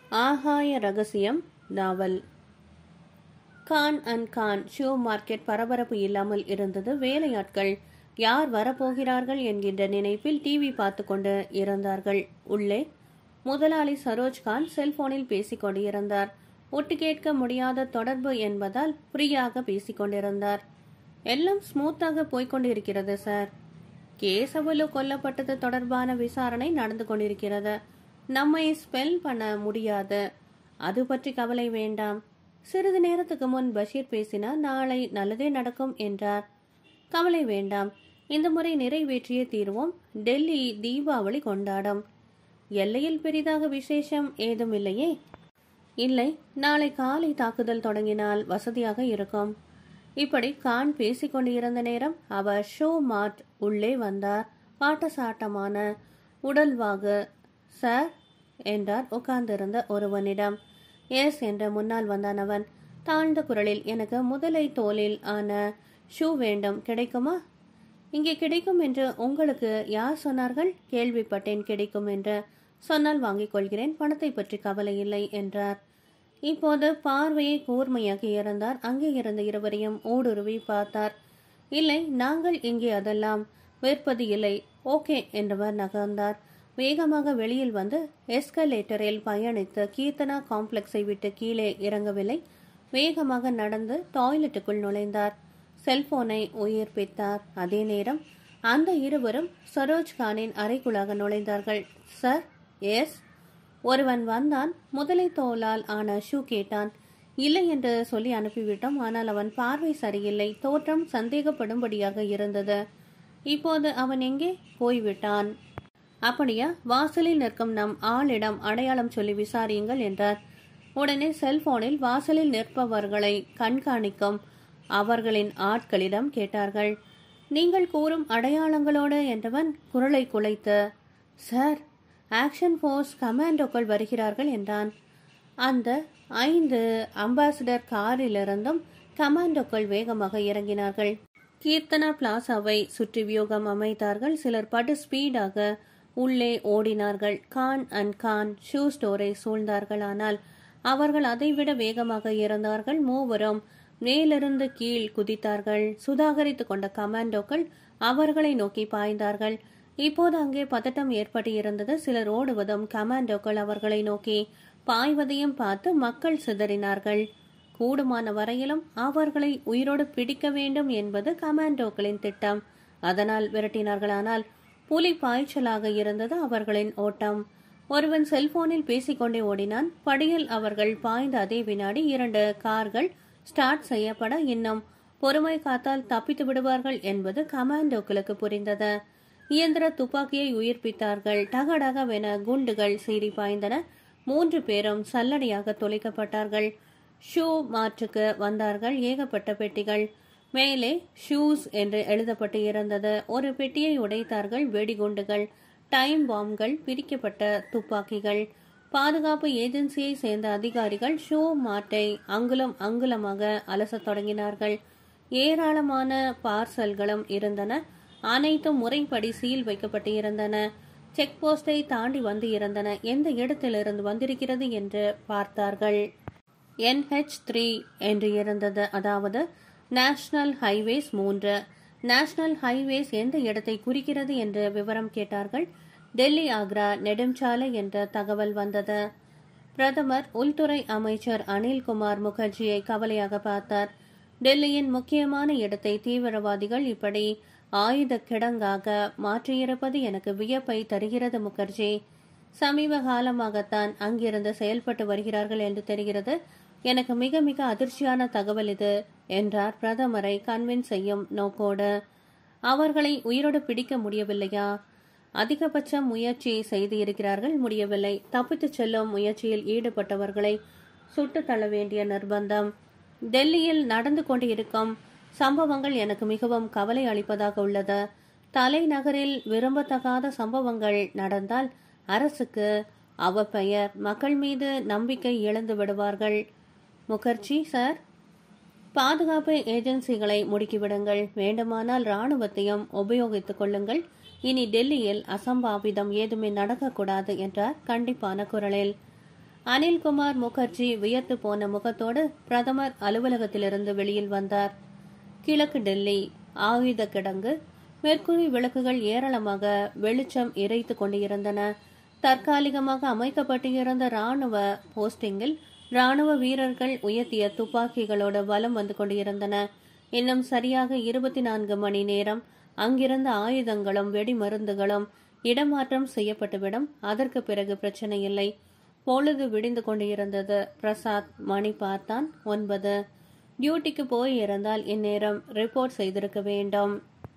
ஆகாய ரகசியம் நாவல். Khan and Khan shoe market பரபரப்பு இல்லாமல் இருந்தது. வேலையாட்கள் யார் வரப்போகிறார்கள் என்கின்ற நினைப்பில் டிவி பார்த்து கொண்டு இருந்தார்கள். உள்ளே முதலாளி சரோஜ் கான் செல்போனில் பேசிக் கொண்டிருந்தார். ஒட்டு கேட்க முடியாத தொடர்பு என்பதால் ஃப்ரீயாக பேசிக் கொண்டிருந்தார். எல்லாம் ஸ்மூத்தாக போய்கொண்டிருக்கிறது சார். கேசவலு கொல்லப்பட்டது தொடர்பான விசாரணை நடந்து கொண்டிருக்கிறது. நம்மை ஸ்பெல் பண்ண முடியாது. அது பற்றி கவலை வேண்டாம். சிறிது நேரத்துக்கு முன் பஷீர் பேசினார். நாளை நல்லதே நடக்கும் என்றார். கவலை வேண்டாம், இந்த முறை நிறைவேற்றியே தீர்வோம். டெல்லி தீபாவளி கொண்டாடும். எல்லையில் பெரிதாக விசேஷம் ஏதும் இல்லையே? இல்லை, நாளை காலை தாக்குதல் தொடங்கினால் வசதியாக இருக்கும். இப்படி கான் பேசிக்கொண்டிருந்த நேரம் அவர் ஷோ மார்ட் உள்ளே வந்தார். பாட்டசாட்டமான உடல்வாகு. சார் என்றார் உட்கார்ந்திருந்த ஒருவனிடம். எஸ் என்ற முன்னால் வந்தான் அவன். தாழ்ந்த குரலில், எனக்கு முதலை தோலில் ஆன ஷூ வேண்டும், கிடைக்குமா? இங்கே கிடைக்கும் என்று உங்களுக்கு யார் சொன்னார்கள்? கேள்விப்பட்டேன் கிடைக்கும் என்று. சொன்னால் வாங்கிக் கொள்கிறேன், பணத்தை பற்றி கவலை இல்லை என்றார். இப்போது பார்வையை கூர்மையாகி இருந்தார். அங்கே இருந்த இருவரையும் ஊடுருவி பார்த்தார். இல்லை, நாங்கள் இங்கே அதெல்லாம் விற்பது இல்லை. ஓகே என்றவர் நகர்ந்தார். வேகமாக வெளியில் வந்து எஸ்கலேட்டரில் பயணித்து கீர்த்தனா காம்ப்ளெக்ஸை விட்டு கீழே இறங்கவில்லை. வேகமாக நடந்து டாய்லெட்டுக்குள் நுழைந்தார். செல்போனை உயிர்ப்பித்தார். அதே நேரம் அந்த இருவரும் சரோஜ் கானின் அறைக்குள்ளாக நுழைந்தார்கள். சார். எஸ். ஒருவன் வந்தான். முதலை தோலால் ஆன ஷூ கேட்டான். இல்லை என்று சொல்லி அனுப்பிவிட்டோம். ஆனால் அவன் பார்வை சரியில்லை. தோற்றம் சந்தேகப்படும்படியாக இருந்தது. இப்போது அவன் எங்கே போய்விட்டான்? அப்படியா? வாசலில் நிற்கும் நம் ஆளிடம் அடையாளம் சொல்லி விசாரியுங்கள் என்றார். உடனே செல்போனில் வாசலில் நிற்பவர்களை கண்காணிக்கும் அவர்களின் ஆட்களிடம் கேட்டார்கள். நீங்கள் கூறும் அடையாளங்களோடு என்றவன் குரலை குலைத்து, சார், ஆக்ஷன் போர்ஸ் கமாண்டோக்கள் வருகிறார்கள் என்றான். அந்த 5 அம்பாசிடர் காரிலிருந்தும் கமாண்டோக்கள் வேகமாக இறங்கினார்கள். கீர்த்தனா பிளாசாவை சுற்றி வியூகம் அமைத்தார்கள். சிலர் படு ஸ்பீடாக உள்ளே ஓடினார்கள். கான் அண்ட் கான் ஷூ ஸ்டோரை சூழ்ந்தார்கள். ஆனால் அவர்கள் அதைவிட வேகமாக இருந்தார்கள். மூவரும் மேலிருந்து கீழ் குதித்தார்கள். சுதாகரித்து கொண்ட கமாண்டோக்கள் அவர்களை நோக்கி பாய்ந்தார்கள். இப்போது அங்கே பதட்டம் ஏற்பட்டு இருந்தது. சிலர் ஓடுவதும் கமாண்டோக்கள் அவர்களை நோக்கி பாய்வதையும் பார்த்து மக்கள் சிதறினார்கள். கூடுமான வரையிலும் அவர்களை உயிரோடு பிடிக்க வேண்டும் என்பது கமாண்டோக்களின் திட்டம். அதனால் விரட்டினார்கள். ஆனால் புலி பாய்ச்சலாக இருந்தது அவர்களின் ஓட்டம். ஒருவன் செல்போனில் பேசிக்கொண்டே ஓடினான். படியில் அவர்கள் பாய்ந்த அதே வினாடி 2 கார்கள் ஸ்டார்ட் செய்யப்பட இன்னும் பொறுமை காத்தால் தப்பித்து விடுவார்கள் என்பது கமாண்டோக்களுக்கு புரிந்தது. இயந்திர துப்பாக்கியை உயிர்ப்பித்தார்கள். டகடகவென குண்டுகள் சீறி பாய்ந்தன. 3 பேரும் சல்லடையாக தொலைக்கப்பட்டார்கள். ஷூ மாற்றுக்கு வந்தார்கள். ஏகப்பட்ட பெட்டிகள். மேலே ஷூஸ் என்று எழுதப்பட்டு இருந்தது. ஒரு பெட்டியை உடைத்தார்கள். வெடிகுண்டுகள், டைம் பாம்கள், பிரிக்கப்பட்ட துப்பாக்கிகள். பாதுகாப்பு ஏஜென்சியை சேர்ந்த அதிகாரிகள் ஷூ மார்ட்டை அங்குலம் அங்குலமாக அலசத் தொடங்கினார்கள். ஏராளமான பார்சல்களும் இருந்தன. அனைத்தும் முறைப்படி சீல் வைக்கப்பட்டு இருந்தன. செக் போஸ்டை தாண்டி வந்து இருந்தன. எந்த இடத்திலிருந்து வந்திருக்கிறது என்று பார்த்தார்கள். NH3 என்று இருந்தது. அதாவது நேஷனல் ஹைவேஸ் 3. நேஷனல் ஹைவேஸ் எந்த இடத்தை குறிக்கிறது என்று விவரம் கேட்டார்கள். டெல்லி ஆக்ரா நெடுஞ்சாலை என்ற தகவல் வந்தது. பிரதமர் உள்துறை அமைச்சர் அனில்குமார் முகர்ஜியை கவலையாக பார்த்தார். டெல்லியின் முக்கியமான இடத்தை தீவிரவாதிகள் இப்படி ஆயுத கிடங்காக மாற்றியிருப்பது எனக்கு வியப்பை தருகிறது முகர்ஜி. சமீப காலமாகத்தான் அங்கிருந்து செயல்பட்டு வருகிறார்கள் என்று தெரிகிறது. எனக்கு மிக மிக அதிர்ச்சியான தகவல் இது என்றார். பிரதமரை கன்வின்ஸ் செய்யும் நோக்கோடு. அவர்களை உயிரோடு பிடிக்க முடியவில்லையா? அதிகபட்ச முயற்சி செய்து இருக்கிறார்கள், முடியவில்லை. தப்பித்துச் செல்லும் முயற்சியில் ஈடுபட்டவர்களை சுட்டு தள்ள வேண்டிய நிர்பந்தம். டெல்லியில் நடந்து கொண்டு இருக்கும் சம்பவங்கள் எனக்கு மிகவும் கவலை அளிப்பதாக உள்ளது. தலைநகரில் விரும்பத்தகாத சம்பவங்கள் நடந்தால் அரசுக்கு அவப்பெயர், மக்கள் மீது நம்பிக்கை இழந்து விடுவார்கள். முகர்ஜி சார், பாதுகாப்பு ஏஜென்சிகளை முடுக்கிவிடுங்கள். வேண்டுமானால் ராணுவத்தையும் உபயோகித்துக் கொள்ளுங்கள். இனி டெல்லியில் அசம்பாவிதம் ஏதுமே நடக்கக்கூடாது என்றார் கண்டிப்பான குரலில். அனில்குமார் முகர்ஜி வியர்த்து போன முகத்தோடு பிரதமர் அலுவலகத்திலிருந்து வெளியில் வந்தார். கிழக்கு டெல்லி ஆயுத கிடங்கு. மெர்க்குரி விளக்குகள் ஏராளமாக வெளிச்சம் இறைத்து கொண்டிருந்தன. தற்காலிகமாக அமைக்கப்பட்டிருந்த ராணுவ போஸ்டிங்கில் ராணுவ வீரர்கள் உயர்த்திய துப்பாக்கிகளோடு வலம் வந்து கொண்டிருந்தன. இன்னும் சரியாக 24 மணி நேரம் அங்கிருந்த ஆயுதங்களும் வெடிமருந்துகளும் இடமாற்றம் செய்யப்பட்டுவிடும். அதற்கு பிறகு பிரச்சனை இல்லை. பொழுது விடிந்து கொண்டிருந்தது. பிரசாத் மணி பார்த்தான். 9. டியூட்டிக்கு போயிருந்தால் இந்நேரம் ரிப்போர்ட் செய்திருக்க வேண்டும்.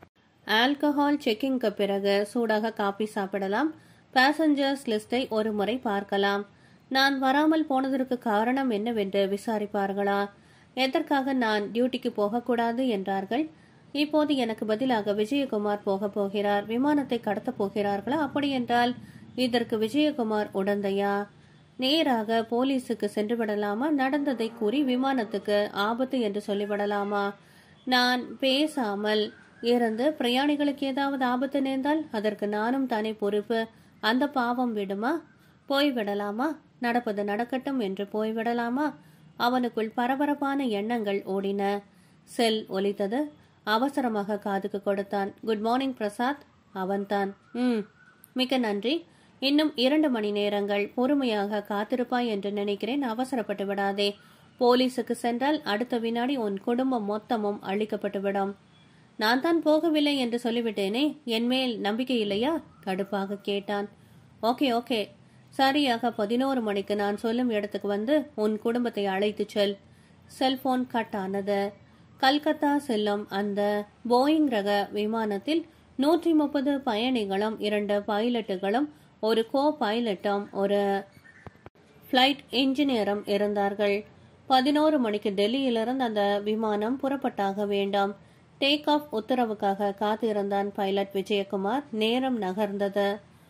ஆல்கஹால் செக்கிங்க்கு பிறகு சூடாக காபி சாப்பிடலாம். பேசஞ்சர்ஸ் லிஸ்டை ஒரு முறை பார்க்கலாம். நான் வராமல் போனதற்கு காரணம் என்னவென்று விசாரிப்பார்களா? எதற்காக நான் டியூட்டிக்கு போகக்கூடாது என்றார்கள். இப்போது எனக்கு பதிலாக விஜயகுமார் போக போகிறார். விமானத்தை கடத்தப் போகிறார்களா? அப்படி என்றால் இதற்கு விஜயகுமார் உடந்தையா? நேராக போலீஸுக்கு சென்று விடலாமா? நடந்ததை கூறி விமானத்துக்கு ஆபத்து என்று சொல்லிவிடலாமா? நான் பேசாமல் இருந்து பிரயாணிகளுக்கு ஏதாவது ஆபத்து நேர்ந்தால் அதற்கு நானும் தானே பொறுப்பு. அந்த பாவம் விடுமா? போய்விடலாமா? நடப்பது நடக்கட்டும் என்று போய்விடலாமா? அவனுக்குள் பரபரப்பான எண்ணங்கள் ஓடின. செல் ஒலித்தது. அவசரமாக காதுக்கு கொடுத்தான். Good morning Prasad. அவன்தான். மிக்க நன்றி. இன்னும் 2 மணி நேரங்கள் பொறுமையாக காத்திருப்பாய் என்று நினைக்கிறேன். அவசரப்பட்டு விடாதே. போலீஸுக்கு சென்றால் அடுத்த வினாடி உன் குடும்பம் மொத்தமும் அழிக்கப்பட்டுவிடும். நான் தான் போகவில்லை என்று சொல்லிவிட்டேனே, என் மேல் நம்பிக்கை இல்லையா? கடுப்பாக கேட்டான். ஓகே ஓகே, சரியாக 11 மணிக்கு நான் சொல்லும் இடத்துக்கு வந்து உன் குடும்பத்தை அழைத்து செல். செல்போன் கட் ஆனது. கல்கத்தா செல்லும் அந்த போயிங் ரக விமானத்தில் 130 பயணிகளும் 2 பைலட்டுகளும் ஒரு கோ பைலட்டும் ஒரு பிளைட் இன்ஜினியரும் இருந்தார்கள். 11 மணிக்கு டெல்லியிலிருந்து அந்த விமானம் புறப்பட்டாக வேண்டும். டேக் ஆஃப் உத்தரவுக்காக காத்திருந்தான் பைலட் விஜயகுமார். நேரம் நகர்ந்தது.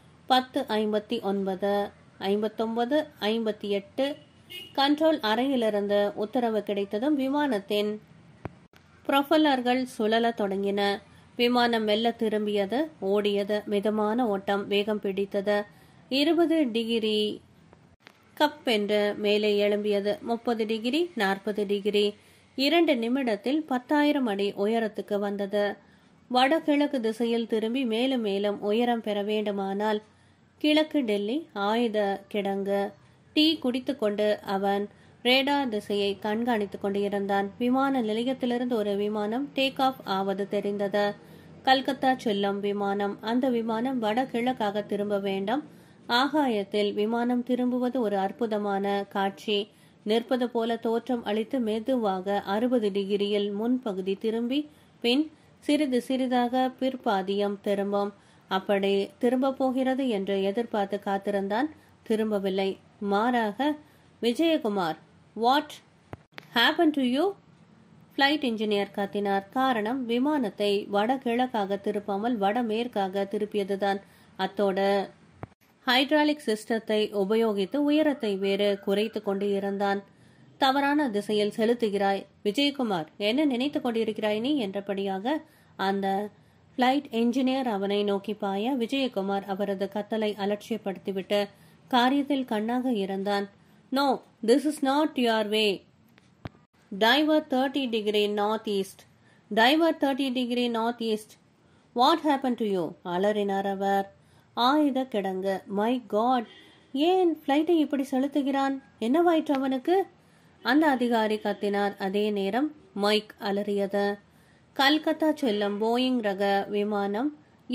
10:59, 59, 58. கண்ட்ரோல் அறையிலிருந்து உத்தரவு கிடைத்ததும் விமானத்தின் ப்ரொபல்லர்கள் சுழல தொடங்கின. விமானம் மெல்ல திரும்பியது. ஓடியது. மிதமான ஓட்டம். வேகம் பிடித்தது. 20 டிகிரி கப் என்று மேலே எழும்பியது. 30 டிகிரி, 40 டிகிரி. 2 நிமிடத்தில் 10,000 அடி உயரத்துக்கு வந்தது. வடகிழக்கு திசையில் திரும்பி மேலும் மேலும் உயரம் பெற வேண்டுமானால் கிழக்கு டெல்லி ஆயுத கிடங்கு. டீ குடித்து கொண்டு அவன் ரேடார் திசையை கண்காணித்துக் கொண்டிருந்தான். விமான நிலையத்திலிருந்து ஒரு விமானம் டேக் ஆஃப் ஆவது தெரிந்தது. கல்கத்தா செல்லும் விமானம். அந்த விமானம் வடகிழக்காக திரும்ப வேண்டும். ஆகாயத்தில் விமானம் திரும்புவது ஒரு அற்புதமான காட்சி. நிற்பது போல தோற்றம் அளித்து மெதுவாக 60 டிகிரியில் முன்பகுதி திரும்பி பின் சிறிது சிறிதாக பிற்பாதியம் திரும்பும். அப்படி திரும்ப போகிறது என்று எதிர்பார்த்து காத்திருந்தான். திரும்பவில்லை. மாறாக, Vijayakumar, what happen to you? Flight engineer கத்தினார். காரணம், விமானத்தை வடகிழக்காக திருப்பாமல் வடமேற்காக திருப்பியதுதான். அத்தோடு ஹைட்ராலிக் சிஸ்டத்தை உபயோகித்து உயரத்தை வேறு குறைத்து கொண்டு இருந்தான். தவறான திசையில் செலுத்துகிறாய் விஜயகுமார், என்ன நினைத்து கொண்டிருக்கிறாய் நீ என்றபடியாக அந்த பிளைட் என்ஜினியர் அவனை நோக்கி பாய, விஜயகுமார் அவரது கத்தலை அலட்சியப்படுத்திவிட்டு காரியத்தில் கண்ணாக இருந்தான். No, this is not your way. Divert 30 degree north east. Divert 30 degree north east. What happen to you? அலறினார் அவர். ஆயுத கிடங்கு. மை காட், ஏன் பிளைட்டை இப்படி செலுத்துகிறான்? என்னவாயிற்று அவனுக்கு? அந்த அதிகாரி கத்தினார். அதே நேரம் மைக் அலறியது. கல்கத்தா செல்லும் போயிங் ரக விமானம்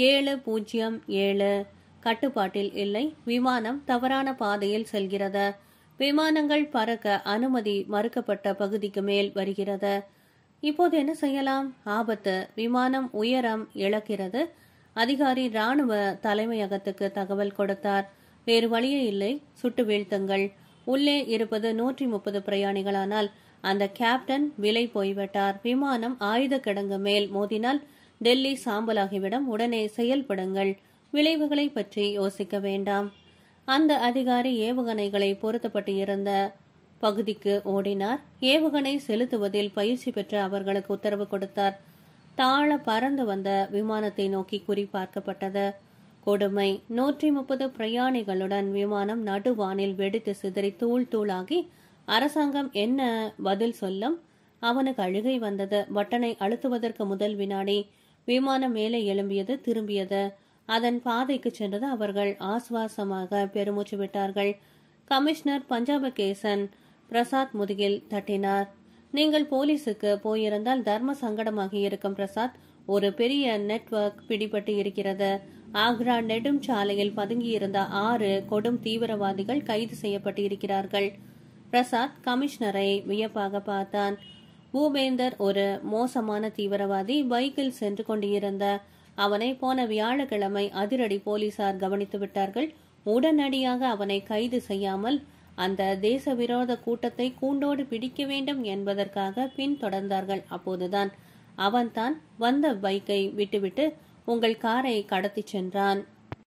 707 கட்டுப்பாட்டில் இல்லை. விமானம் தவறான பாதையில் செல்கிறது. விமானங்கள் பறக்க அனுமதி மறுக்கப்பட்ட பகுதிக்கு மேல் வருகிறது. இப்போது என்ன செய்யலாம்? ஆபத்து. விமானம் உயரம் இழக்கிறது. அதிகாரி ராணுவ தலைமையகத்துக்கு தகவல் கொடுத்தார். வேறு வழியே இல்லை, சுட்டு வீழ்த்துங்கள். உள்ளே இருப்பது 130 பிரயாணிகளானால் அந்த கேப்டன் விலை போய்விட்டார். விமானம் ஆயுத கிடங்கு மேல் மோதினால் டெல்லி சாம்பலாகிவிடும். உடனே செயல்படுங்கள். விளைவுகளை பற்றி யோசிக்க வேண்டாம். அந்த அதிகாரி ஏவுகணைகளை பொருத்தப்பட்டு இருந்த பகுதிக்கு ஓடினார். ஏவுகணை செலுத்துவதில் பயிற்சி பெற்ற அவர்களுக்கு உத்தரவு கொடுத்தார். தாழ பறந்து வந்த விமானத்தை நோக்கி குறி பார்க்கப்பட்டது. கொடுமை. 130 பிரயாணிகளுடன் விமானம் நடுவானில் வெடித்து சிதறி தூள் தூளாகி அரசாங்கம் என்ன பதில் சொல்லும்? அவனுக்கு அழுகை வந்தது. பட்டனை அழுத்துவதற்கு முதல் வினாடி விமானம் மேலே எழும்பியது, திரும்பியது. அதன் பாதைக்கு சென்றது. அவர்கள் ஆசுவாசமாக பெருமூச்சு விட்டார்கள். கமிஷனர் பஞ்சாபகேசன் பிரசாத் முதுகில் தட்டினார். நீங்கள் போலீஸுக்கு போயிருந்தால் தர்ம சங்கடமாகி இருக்கும் பிரசாத். ஒரு பெரிய நெட்வொர்க் பிடிபட்டு இருக்கிறது. ஆக்ரா நெடும் சாலையில் பதுங்கியிருந்த 6 கொடும் தீவிரவாதிகள் கைது செய்யப்பட்டு இருக்கிறார்கள். பிரசாத் கமிஷனரை வியப்பாக பார்த்தான். பூபேந்தர் ஒரு மோசமான தீவிரவாதி. பைக்கில் சென்று கொண்டிருந்த அவனை போன வியாழக்கிழமை அதிரடி போலீசார் கவனித்து விட்டார்கள். உடனடியாக அவனை கைது செய்யாமல் அந்த தேச விரோத கூட்டத்தை கூண்டோடு பிடிக்க வேண்டும் என்பதற்காக பின்தொடர்ந்தார்கள். அப்போதுதான் அவன்தான் வந்த பைக்கை விட்டுவிட்டு உங்கள் காரை கடத்தி சென்றான்.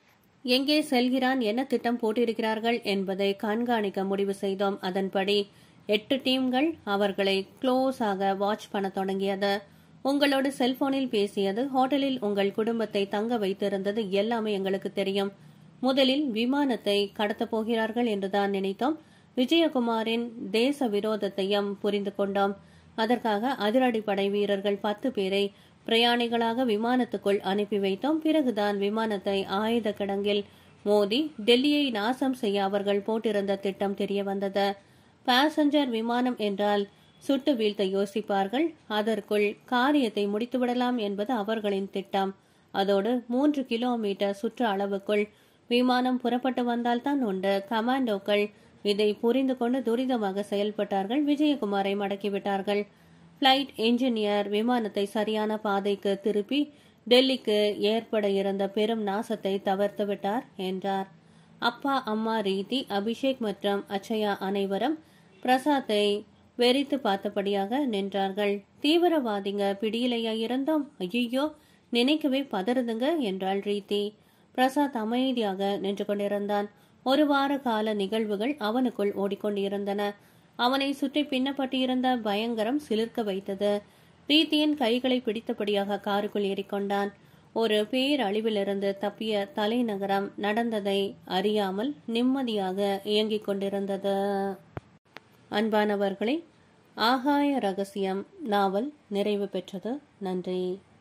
எங்கே செல்கிறான், என்ன திட்டம் போட்டிருக்கிறார்கள் என்பதை கண்காணிக்க முடிவு செய்தோம். அதன்படி 8 டீம்கள் அவர்களை க்ளோஸாக வாட்ச் பண்ண தொடங்கியது. உங்களோட செல்போனில் பேசியது, ஹோட்டலில் உங்கள் குடும்பத்தை தங்க வைத்திருந்தது எல்லாமே எங்களுக்கு தெரியும். முதலில் விமானத்தை கடத்தப் போகிறார்கள் என்றுதான் நினைத்தோம். விஜயகுமாரின் தேச விரோதத்தையும் புரிந்து கொண்டோம். அதற்காக அதிரடிப்படை வீரர்கள் 10 பேரை பிரயாணிகளாக விமானத்துக்குள் அனுப்பி வைத்தோம். பிறகுதான் விமானத்தை ஆயுத கிடங்கில் மோதி டெல்லியை நாசம் செய்ய அவர்கள் போட்டிருந்த திட்டம் தெரிய வந்தது. பாசஞ்சர் விமானம் என்றால் சுட்டு வீழ்த்த யோசிப்பார்கள். அதற்குள் காரியத்தை முடித்துவிடலாம் என்பது அவர்களின் திட்டம். அதோடு 3 கிலோமீட்டர் சுற்று அளவுக்குள் விமானம் புறப்பட்டு வந்தால்தான் உண்டு. கமாண்டோக்கள் இதை புரிந்து கொண்டு துரிதமாக செயல்பட்டார்கள். விஜயகுமாரை மடக்கிவிட்டார்கள். பிளைட் என்ஜினியர் விமானத்தை சரியான பாதைக்கு திருப்பி டெல்லிக்கு ஏற்பட இருந்த பெரும் நாசத்தை தவிர்த்து விட்டார் என்றார். அப்பா, அம்மா, ரீதி, அபிஷேக் மற்றும் அச்சயா அனைவரும் பிரசாத்தை வெறித்து பார்த்தபடியாக நின்றார்கள். தீவிரவாதிங்க பிடியிலையா இருந்தோம்? ஐயோ, நினைக்கவே பதறுதுங்க என்றாள் ரீதி. பிரசாத் அமைதியாக நின்று கொண்டிருந்தான். 1 வார கால நிகழ்வுகள் அவனுக்குள் ஓடிக்கொண்டிருந்தன. அவனை சுற்றி பின்னப்பட்டிருந்த பயங்கரம் சிலிர்க்க வைத்தது. ரீதியின் கைகளை பிடித்தபடியாக காருக்குள் ஏறிக்கொண்டான். ஒரு பேரழிவிலிருந்து தப்பிய தலைநகரம் நடந்ததை அறியாமல் நிம்மதியாக இயங்கிக் கொண்டிருந்தது. அன்பானவர்களே, ஆகாய ரகசியம் நாவல் நிறைவு பெற்றது. நன்றி.